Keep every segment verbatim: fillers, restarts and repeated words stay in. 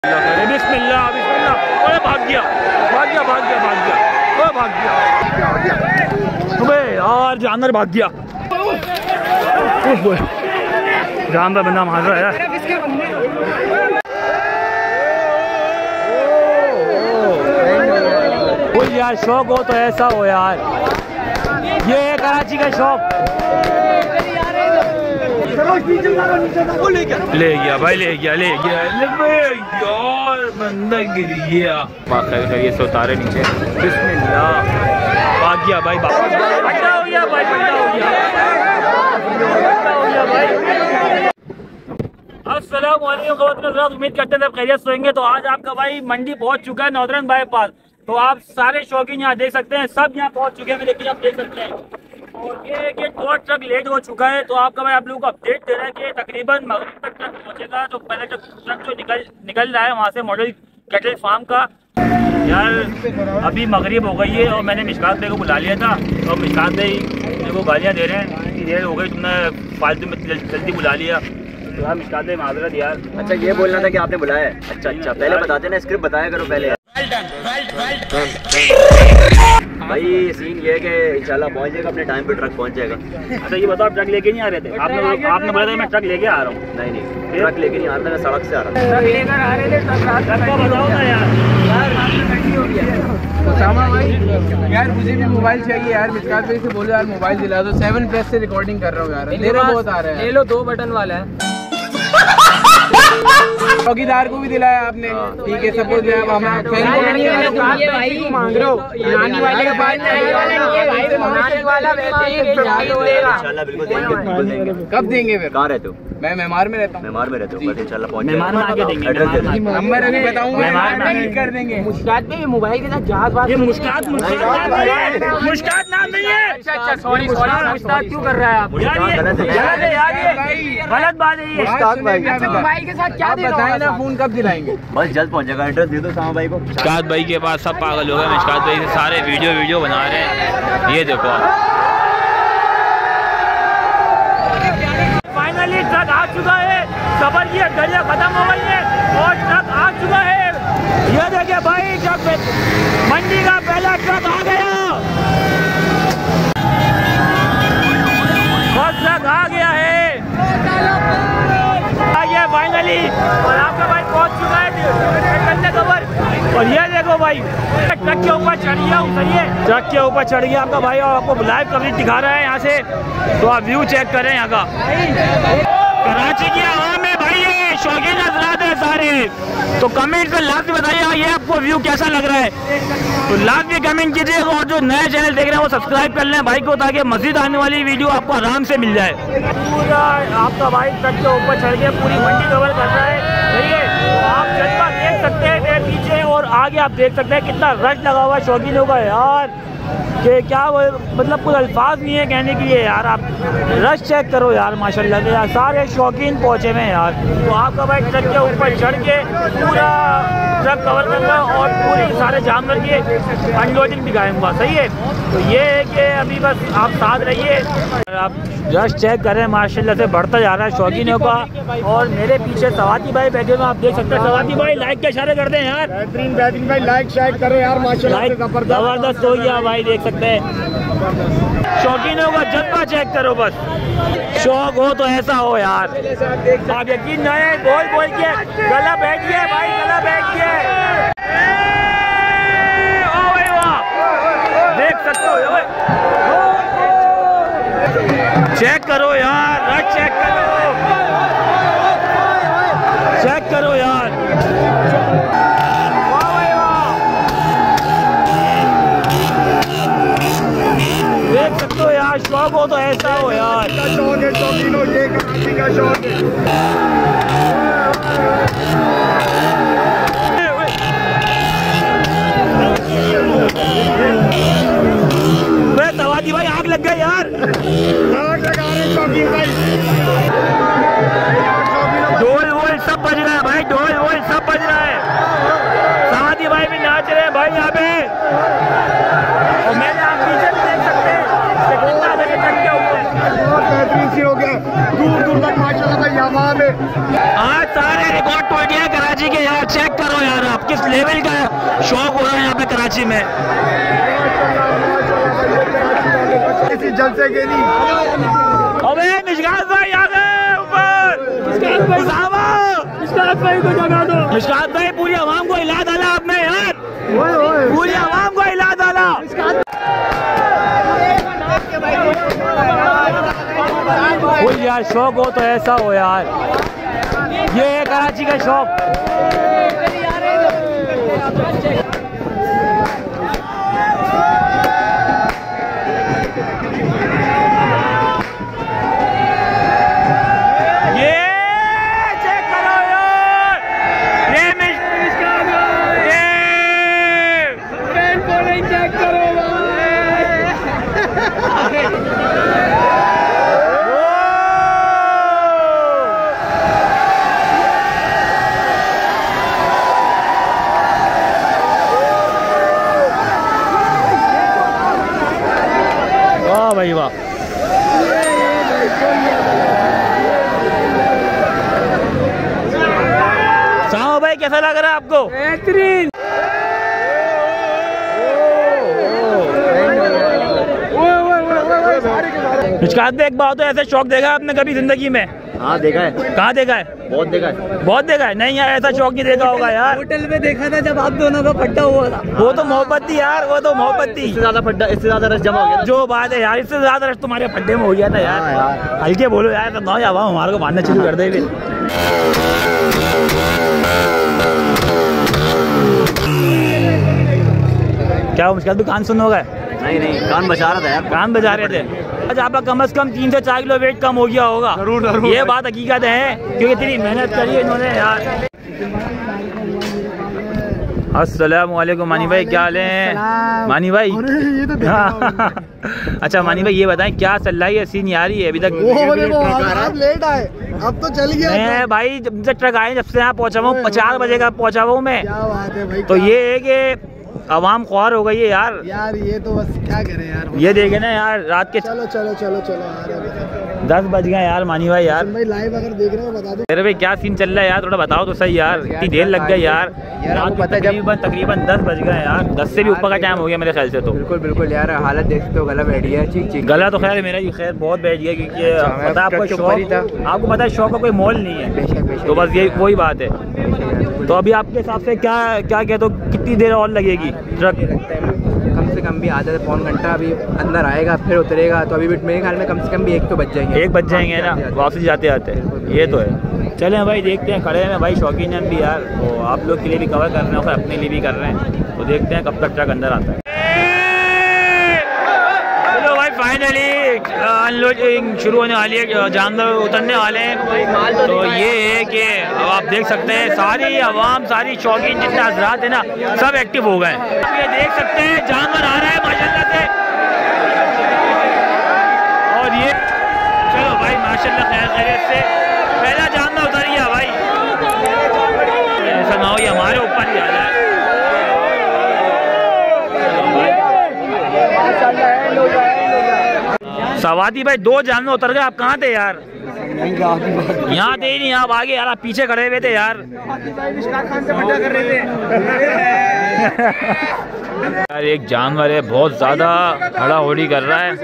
बिस्मिल्लाह बिस्मिल्लाह। ओए भाग गया भाग गया भाग गया भाग गया ओए भाग गया। अबे यार जानवर भाग गया। जानवर बंदा मार रहा है। ओ यार शौक हो तो ऐसा हो यार। ये है कराची का शौक। ले गया भाई ले गया ले गया यार बंदा गिर गया। खैरियत से उतारे नीचे। बिस्मिल्लाह भाग गया भाई बंदा हो गया भाई बंदा हो गया बंदा हो गया भाई। अस्सलाम वालेकुम हज़रात, उम्मीद करते हैं सब खैरियत से होंगे। तो आज आपका भाई मंडी पहुंच चुका है नॉर्दर्न बाईपास। तो आप सारे शौकीन यहाँ देख सकते हैं, सब यहाँ पहुंच चुके हैं लेकिन आप देख सकते हैं। और ये कि दो ट्रक लेट हो चुका है। तो आपका भाई आप लोगों को अपडेट दे रहा है कि तकरीबन मगरिब तक ट्रक पहुंचेगा। तो पहले ट्रक ट्रक जो निकल निकल रहा है वहाँ से मॉडल कैटल फार्म का। यार अभी मगरिब हो गई है और मैंने मिशकात भाई को बुला लिया था और मिशकात भाई मेरे को गालियाँ दे रहे हैं, इतनी देर हो गई तुमने फालतू में जल्दी बुला लिया। तो यार मिशकात भाई माजरत यार। अच्छा ये बोलना था कि आपने बुलाया है। अच्छा अच्छा पहले बताते ना, स्क्रिप्ट बताया करो पहले। भाई सीन ये है कि इंशाल्लाह पहुंच जाएगा अपने टाइम पे, ट्रक पहुंच जाएगा। अच्छा ये बताओ ट्रक लेके नहीं आ रहे थे आपने आपने बोला था मैं ट्रक लेके आ रहा हूँ। नहीं नहीं ट्रक लेके नहीं आ रहा था, मैं सड़क से आ रहा था। ट्रक लेकर आ रहे थे ट्रक का बताओ ना यार। उसामा भाई यार मुझे भी मोबाइल चाहिए यार। मिशकात भाई से बोलो यार मोबाइल दिला दो। सेवन प्लस से रिकॉर्डिंग कर रहा हूँ यार, मेरा बहुत आ रहा है। ले लो, दो बटन वाला है। चौकीदार को भी दिलाया आपने, ठीक है। सपोज आप हमारे फैन को मांग रहे हो, नानी वाले के पास कब देंगे फिर? कहाँ रहते हो? मैं मेहमान में रहता हूँ। मेहमान में रहते हो, बस इंशाल्लाह पहुंच मेहमान में आके देंगे। नंबर अभी बताऊंगा, मेहमान कर देंगे। मुश्कात पे मोबाइल के साथ जहाज बात। ये मुश्कात मुश्कात मुश्कात नाम नहीं है। अच्छा अच्छा सॉरी सॉरी। मुश्कात क्यों कर रहा है आप? यार ये गलत है यार, ये गलत बात है ये। मोबाइल के साथ क्या दे रहा बताए ना, फोन कब दिलाएंगे? बस जल्द पहुंचेगा। एड्रेस दे दो सामा भाई को। मिशकात भाई के पास सब पागल हो गए। मिशकात भाई से सारे वीडियो वीडियो बना रहे हैं। ये देखो फाइनली ट्रक आ चुका है। सफर की घड़ियाँ खत्म हो गई है और ट्रक आ चुका है। ये देखिए भाई ट्रक मंडी का पहला ट्रक आ गया। बस ट्रक आ गया है, आ गया फाइनली। और आपका भाई पहुंच चुका है कवर। और ये देखो भाई ट्रक के ऊपर चढ़ गया हूँ, सही है। ट्रक के ऊपर चढ़ गया आपका भाई और आपको लाइव कवरेज दिखा रहा है यहाँ से। तो आप व्यू चेक करें यहाँ का। कराची की आवाम है भाई, ये शौकीन हज़रात है सारे। तो कमेंट कर लाजमी बताइए ये आपको व्यू कैसा लग रहा है। तो लाजमी कमेंट कीजिएगा और जो नए चैनल देख रहे हैं वो सब्सक्राइब कर लें भाई को, ताकि मज़ीद आने वाली वीडियो आपको आराम से मिल जाए। पूरा आपका भाई ट्रक के ऊपर चढ़ के पूरी मंडी कवर कर रहा है, सही है। आप जज्बा देख सकते हैं मेरे पीछे और आगे आप देख सकते हैं कितना रश लगा हुआ है शौकीनों का यार, कि क्या वो मतलब कुछ अल्फाज नहीं है कहने के लिए यार। आप रश चेक करो यार माशाल्लाह से यार, सारे शौकीन पहुँचे हुए हैं यार। तो आपका भाई ट्रक के ऊपर चढ़ के पूरा ट्रक कवर करूँगा और पूरे सारे जानवर की अनलोडिंग दिखाऊंगा, सही है। तो ये है कि अभी बस आप साथ रहिए। आप रश चेक करें माशाल्लाह से बढ़ता जा रहा है शौकीनों का। और मेरे पीछे सवाती भाई बैठे हुए आप देख सकते हैं। सवाती भाई लाइक के इशारे कर दें यार। बेहतरीन बेहतरीन भाई, लाइक शेयर करो यार माशाल्लाह से जबरदस्त हो गया भाई, देख सकते हैं। शौकीनों का जज्बा चेक करो, बस शौक हो तो ऐसा हो यार। आप यकीन नहीं बोल बोल के गला बैठ गया भाई, गला बैठ गया। देख सकते हो चेक करो यार, रश चेक करो, चेक करो यार। देख सकते हो यार, शौक हो तो ऐसा हो यार। शौक है शौकीनों, ये कराची का शौक है। बताओ यार आप किस लेवल का शौक हो रहा है यहाँ पे कराची में? किसी जलसे के नहीं। अबे मिशकात भाई आ गए ऊपर। मिशकात भाई मिशकात भाई को जगा दो। मिशकात भाई पूरी आवाम को हिला डाला आपने यार, पूरी आवाम को हिला डाला। कोई यार शौक हो तो ऐसा हो यार, ये है कराची का शौक। वाह भाई वाह। साहब भाई कैसा लग रहा है आपको? बेहतरीन। मिशकात में एक बात तो ऐसा शौक देखा आपने कभी जिंदगी में? हाँ देखा है। कहाँ देखा है? बहुत देखा है। बहुत देखा है। नहीं यार ऐसा शौक नहीं देखा होगा यार। होटल में देखा था जब आप दोनों का फट्टा हुआ था। वो तो मोहब्बत थी यार, वो तो मोहब्बत थी। इससे ज्यादा फड्डा, इससे ज्यादा रस जमा हो गया। जो बात है यार, इससे ज्यादा रस तुम्हारे फड्डे में हो गया था यार। हाँ यार। हल्के बोलो यार, तो आवाम हमारे को मारना शुरू कर दे। क्या वो मुश्किल कान सुन हो गए? नहीं नहीं, कान बचा रहा था यार, कान बजा रहे थे। आज आपका कम से कम तीन से चार किलो वेट कम हो गया होगा। जरूर जरूर, ये बात हकीकत है क्योंकि इतनी मेहनत करी है इन्होंने यार। अस्सलाम वालेकुम मानी भाई, क्या हाल है मानी भाई? ये तो अच्छा मानी भाई ये बताएं क्या चल रहा है? सीन यार ही है अभी तक। आप लेट आए, अब तो चल गया। मैं भाई जब से ट्रक आए, जब से यहाँ पहुँचा हुआ हूँ, चार बजे का पहुँचा हुआ हूँ मैं। क्या बात है भाई। तो ये है कि आवाम ख्वार हो गई है यार। यार ये तो बस क्या करें यार। ये देखे ना यार रात के चलो चलो चलो चलो यार, दस बज गए यार मानी भाई यार। भाई लाइव अगर देख रहे हो बता दो। अरे भाई क्या सीन चल रहा है यार, थोड़ा बताओ तो सही यार। इतनी देर लग गई यार, आपको पता है तकरीबन तकरीबन दस बज गए यार। दस से भी ऊपर का टाइम हो गया मेरे ख्याल से। तो बिल्कुल बिल्कुल यार, हालत देख सकते हो, गला बैठ गया। चीख चीख गला तो खैर मेरा ही खैर बहुत बैठ गया क्योंकि पता आपको शौक, आपको पता है शौक का कोई मोल नहीं है। तो बस यही वही बात है। तो अभी आपके हिसाब से क्या क्या कहते हो कितनी देर और लगेगी ट्रक? कम से कम भी आधा से पौन घंटा अभी अंदर आएगा, फिर उतरेगा। तो अभी भी मेरे ख्याल में कम से कम भी एक तो बज जाएंगे। एक बज जाएंगे ना वापस जाते आते। ये तो है। चलें भाई देखते हैं, खड़े हैं भाई शौकीन हैं भी यार। तो आप लोग के लिए भी कवर कर रहे हैं और अपने लिए भी कर रहे हैं। तो देखते हैं कब तक ट्रक अंदर आता है। चलो भाई फाइनली अनलोडिंग शुरू होने वाली है, जानवर उतरने वाले हैं। तो ये है कि अब आप देख सकते हैं सारी आवाम, सारी शौकीन जितने हजरात है ना, सब एक्टिव हो गए। ये देख सकते हैं जानवर आ रहा है माशाल्लाह से। और ये चलो भाई माशाल्लाह खैर खैरियत से पहला जानवर उतर गया भाई। ऐसा ना हो ये हमारे ऊपर ही आ जाए। सवादी भाई दो जानवर उतर गए, आप कहाँ थे यार? यहाँ थे ही नहीं, आप आगे यार, आप पीछे खड़े हुए थे यार। यार एक जानवर है बहुत ज्यादा हड़ाहोड़ी कर रहा है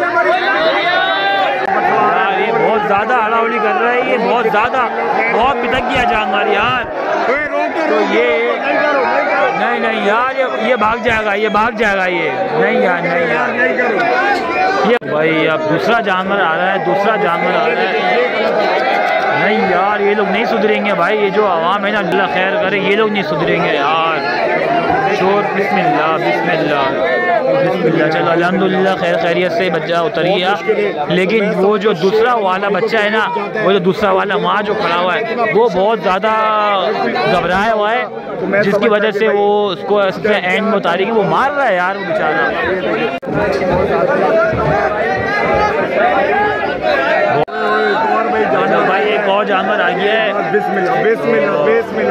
यार, ये बहुत ज्यादा हड़ाहोड़ी कर रहा है, ये बहुत ज्यादा बहुत पिटक गया जानवर यार। तो ये नहीं नहीं यार, ये ये भाग जाएगा, ये भाग जाएगा, ये नहीं यार, नहीं यार। ये भाई अब दूसरा जानवर आ रहा है, दूसरा जानवर आ रहा है। नहीं यार ये लोग नहीं सुधरेंगे भाई, ये जो आवाम है ना अल्लाह खैर करे, ये लोग नहीं सुधरेंगे यार। शोर बिस्मिल्लाह बिस्मिल्लाह बिस्मिल्लाह। चलो अल्हम्दुलिल्लाह खैर खैरियत से बच्चा उतर गया। लेकिन वो जो दूसरा वाला बच्चा है ना, वो जो दूसरा वाला वहाँ जो खड़ा हुआ है, वो बहुत ज़्यादा घबराया हुआ है, जिसकी वजह से वो उसको सबसे एंड में उतारेगी, वो मार रहा है यार वो बेचारा। जानवर भाई एक और जानवर आ गया है। बिस्मिल्लाह बिस्मिल्लाह बिस्मिल्लाह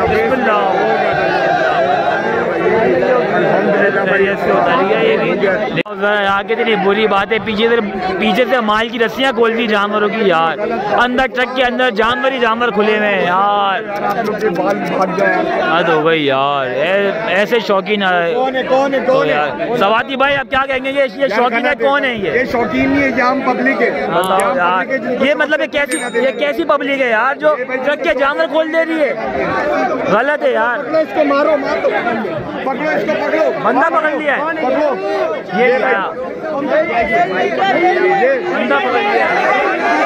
बिस्मिल्लाह। आगे इतनी बुरी बात है, पीछे से पीछे से माल की रस्सियाँ खोल दी जानवरों की यार, अंदर ट्रक के अंदर जानवर ही जानवर खुले हुए हैं यार। हद हो गई यार, ऐसे शौकीन है। कौन है कौन है कौन है? सवाती भाई आप क्या कहेंगे, ये ये शौकीन है कौन है? ये ये शौकीन नहीं है, जाम पब्लिक है। हाँ यार, ये मतलब ये कैसी ये कैसी पब्लिक है यार जो ट्रक के जानवर खोल दे रही है, गलत है यार। पकड़ो इसको, मारो मारो, पकड़ो इसको, पकड़ो, बंदा पकड़ लिया है, पकड़ो ये क्या बंदा पकड़ लिया है।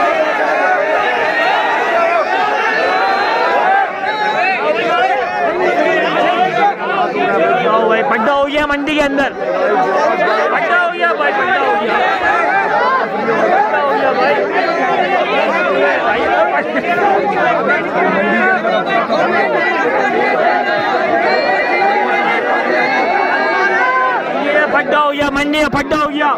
भाई पड्डा हो गया मंडी के अंदर, पड्डा हो गया भाई, पड्डा हो गया, पड्डा हो गया भाई। ये पड्डा हो गया मंडी में, पड्डा हो गया।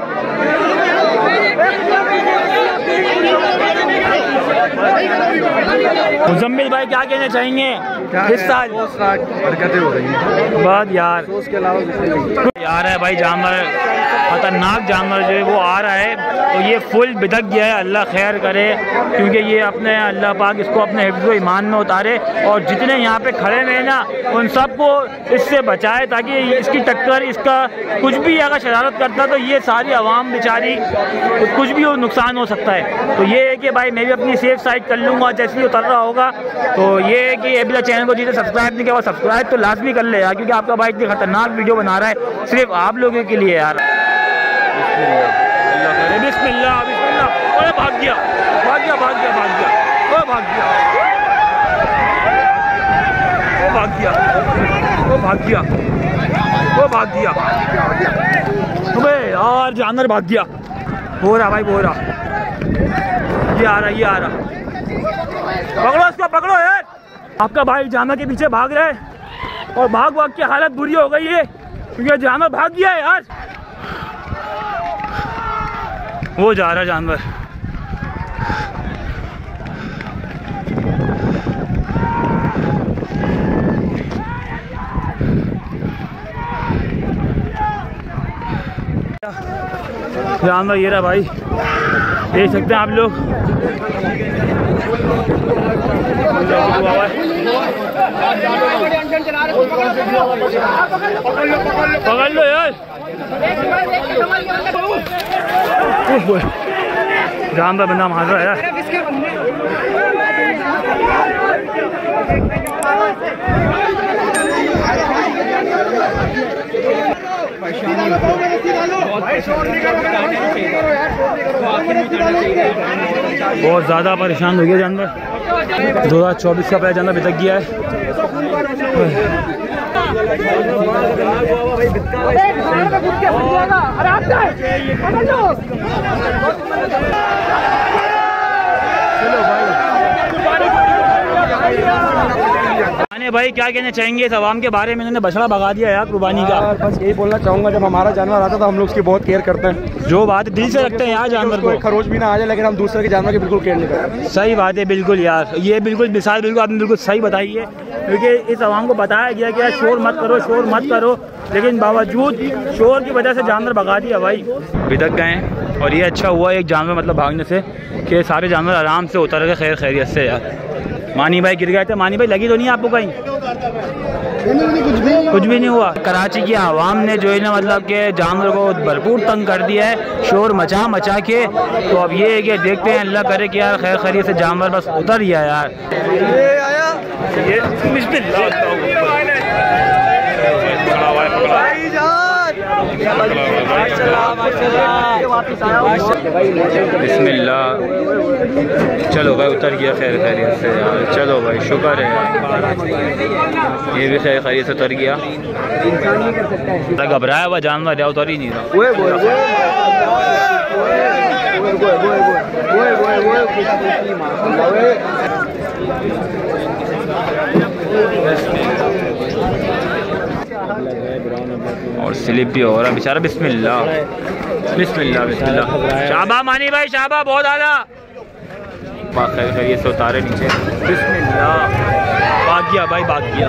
मुजम्मिल भाई क्या कहना चाहेंगे इस साल? हरकतें हो रही हैं बहुत यार, उसके अलावा यार है भाई जानवर, खतरनाक जानवर जो है वो आ रहा है, तो ये फुल बिदक गया है। अल्लाह खैर करे, क्योंकि ये अपने अल्लाह पाक इसको अपने हिफ्ज़ व ईमान में उतारे, और जितने यहाँ पे खड़े हुए हैं ना उन सबको इससे बचाए, ताकि इसकी टक्कर, इसका कुछ भी अगर शरारत करता तो ये सारी आवाम बेचारी कुछ भी नुकसान हो सकता है। तो ये है कि भाई मैं भी अपनी सेफ साइड कर लूँगा जैसे ही उतर रहा होगा। तो ये है कि एबिला चैनल को जिसे सब्सक्राइब नहीं किया वो सब्सक्राइब तो लाजमी कर ले यार, क्योंकि आपका भाई इतनी खतरनाक वीडियो बना रहा है सिर्फ आप लोगों के लिए यार। बिस्मिल्लाह बिस्मिल्लाह, ओए भाग गया भाग गया भाग गया भाग गया, ओ भाग गया, ओ भाग गया, ओ भाग गया, ओ भाग गया, अबे यार जानवर भाग गया। हो रहा भाई, हो रहा, ये आ रहा, ये आ रहा, पकड़ो इसको, पकड़ो यार। आपका भाई जानवर के पीछे भाग रहा है और भाग भाग की हालत बुरी हो गई है, क्योंकि जानवर भाग गया है यार। वो जा रहा जानवर, जानवर ये रहा भाई, देख सकते हैं आप लोग। पकड़ लो यार, जानवर बंदा मार रहा है यार। बहुत ज़्यादा परेशान हो गया जानवर। दो हज़ार चौबीस का पहला जानवर बितक गया है। भाई क्या कहना चाहेंगे इस आवाम के बारे में? इन्होंने बछड़ा भगा दिया यार कुर्बानी का। बस यही बोलना चाहूँगा, जब हमारा जानवर आता तो हम लोग उसकी बहुत केयर करते हैं। जो बात दिल से रखते हैं यार जानवर को, खरोच भी ना आ जाए, लेकिन हम दूसरे के जानवर की बिल्कुल केयर नहीं करते। सही बात है, बिल्कुल यार, ये बिल्कुल मिसाल बिल्कुल आपने बिल्कुल सही बताई है, क्योंकि इस आवाम को बताया गया कि यार शोर मत करो, शोर मत करो, लेकिन बावजूद शोर की वजह से जानवर भगा दिया भाई, बिदक गए। और ये अच्छा हुआ एक जानवर मतलब भागने से कि सारे जानवर आराम से उतर गए खैर खैरियत से यार। मानी भाई गिर गए थे, मानी भाई लगी तो नहीं आपको कहीं? कुछ भी कुछ भी नहीं हुआ। कराची की आवाम ने जो है ना मतलब के जानवर को भरपूर तंग कर दिया है, शोर मचा मचा के। तो अब ये है कि देखते हैं, अल्लाह करे कि यार खैर खैरियत से जानवर बस उतर ही आया यार। ये आया ये बिस्मिल्लाह। चलो भाई उतर गया खैर खैरियत से यार, चलो भाई शुक्र है यार, ये भी खैर खैरियत से उतर गया। घबराया हुआ जानवर है, उतर ही नहीं रहा। और स्लिप भी हो रहा बेचारा। बिस्मिल्लाह बिस्मिल्लाह बिस्मिल्लाह। शाबा मानी भाई, शाबा, बहुत आला। खैर खैरियत से उतारे नीचे। बिस्मिल्लाह। भाग गया भाई, भाग गया।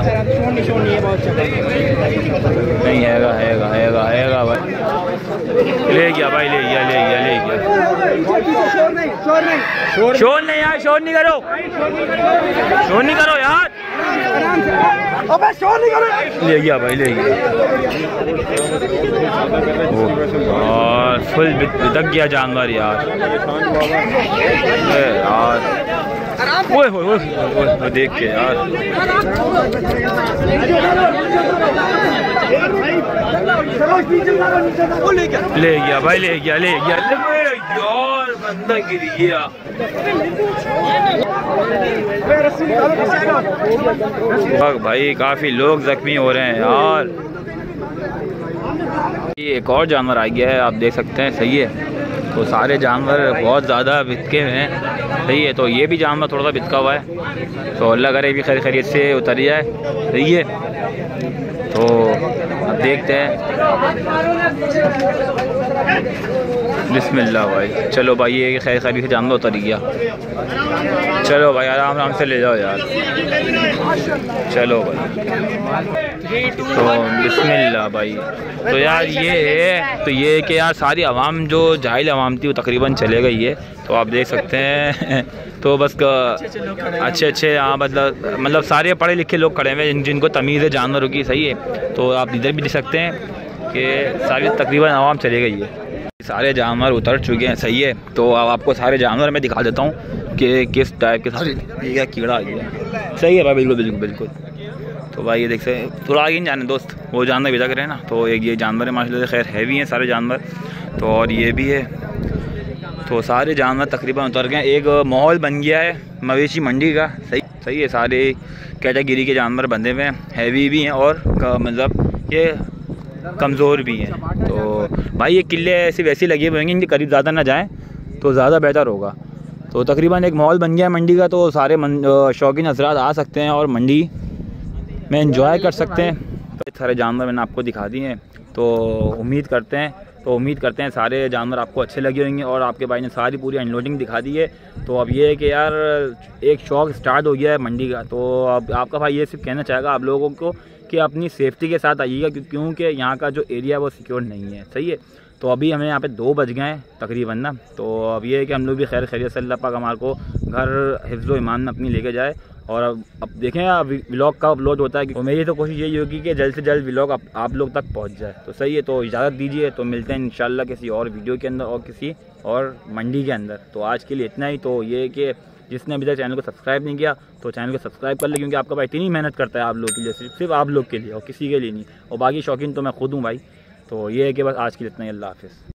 नहीं हैगा हैगा हैगा हैगा भाई, ले गया गया भाई, ले गया ले गया ले गया। शोर नहीं यार, शोर नहीं करो, शोर नहीं करो यार, अबे शोर नहीं करो। ले गया भाई, ले गया। और फुल दग गया जानवर यार यार, ओए ओए ओए देख के यार। ले गया भाई, ले गया ले गया यार, बंदा गिर गया। भाई काफी लोग जख्मी हो रहे हैं यार। ये एक और जानवर आ गया है, आप देख सकते हैं, सही है। तो सारे जानवर बहुत ज़्यादा बितके हुए हैं, सही है। तो ये भी जानवर थोड़ा सा बितका हुआ है, तो अल्लाह करे भी खैर खैरियत से उतर जाए, सही है। तो अब देखते हैं, बिस्मिल्लाह भाई। चलो भाई, ये खैर खैरियत से जानवर उतर गया। चलो भाई आराम आराम से ले जाओ यार, चलो भाई। तो बिस्मिल्लाह भाई। तो यार ये है, तो ये कि यार सारी आवाम जो जाहिल आवाम थी वो तकरीबन चले गई है, तो आप देख सकते हैं। तो बस अच्छे अच्छे यहाँ मतलब मतलब सारे पढ़े लिखे लोग खड़े हुए हैं जिन जिनको तमीज़ है जानवरों की, सही है। तो आप इधर भी देख सकते हैं कि सारी तकरीबन आवाम चले गई है, सारे जानवर उतर चुके हैं, सही है। तो अब आपको सारे जानवर मैं दिखा देता हूँ कि किस टाइप के सारे ये कीड़ा आ गया, सही है भाई, बिल्कुल बिल्कुल बिल्कुल। तो भाई ये देख सकते हैं, थोड़ा आगे नहीं जाने दोस्त, वो जानवर भी लग रहे हैं ना। तो एक ये जानवर है माशाल्लाह से, खैर हैवी हैं सारे जानवर। तो और ये भी है, तो सारे जानवर तकरीबन उतर गए। एक माहौल बन गया है मवेशी मंडी का, सही सही है। सारे कैटेगरी के जानवर बंधे हुए हैं, हैवी भी हैं और मतलब ये कमज़ोर भी हैं। तो भाई ये किले ऐसे वैसे लगे हुए होंगे, इनके करीब ज़्यादा ना जाएँ तो ज़्यादा बेहतर होगा। तो तकरीबन एक माहौल बन गया है मंडी का, तो सारे शौकीन हज़रात आ सकते हैं और मंडी में एंजॉय कर सकते हैं। तो सारे जानवर मैंने आपको दिखा दिए हैं, तो उम्मीद करते हैं तो उम्मीद करते हैं सारे जानवर आपको अच्छे लगे होंगे। और आपके भाई ने सारी पूरी अनलोडिंग दिखा दी है। तो अब ये है कि यार एक शौक स्टार्ट हो गया है मंडी का। तो अब आपका भाई ये सिर्फ कहना चाहेगा आप लोगों को कि अपनी सेफ्टी के साथ आइएगा, क्योंकि यहाँ का जो एरिया है वो सिक्योर नहीं है, सही है। तो अभी हमें यहाँ पे दो बज गए हैं तकरीबन ना। तो अब ये है कि हम लोग भी खैर खैरियत से अल्लाह पाक हमारे को घर हिफ्ज़ो ईमान में अपनी लेके जाए। और अब अब देखें अब व्लॉग का अपलोड होता है, तो मेरी तो कोशिश यही होगी कि जल्द से जल्द व्लॉग आप, आप लोग तक पहुंच जाए। तो सही है, तो इजाज़त दीजिए, तो मिलते हैं इंशाल्लाह किसी और वीडियो के अंदर और किसी और मंडी के अंदर। तो आज के लिए इतना ही। तो ये कि जिसने अभी तक चैनल को सब्सक्राइब नहीं किया तो चैनल को सब्सक्राइब कर ले, क्योंकि आपका भाई इतनी मेहनत करता है आप लोग के लिए, सिर्फ सिर्फ आप लोग के लिए और किसी के लिए नहीं। और बाकी शौकीन तो मैं खुद हूँ भाई। तो ये है कि बस आज के लिए इतना ही। अल्लाह हाफ़िज़।